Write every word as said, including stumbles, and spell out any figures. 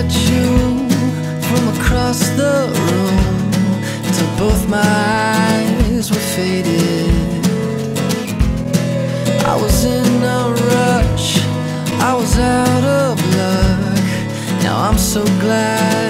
at you from across the room till both my eyes were faded. I was in a rush, I was out of luck. Now I'm so glad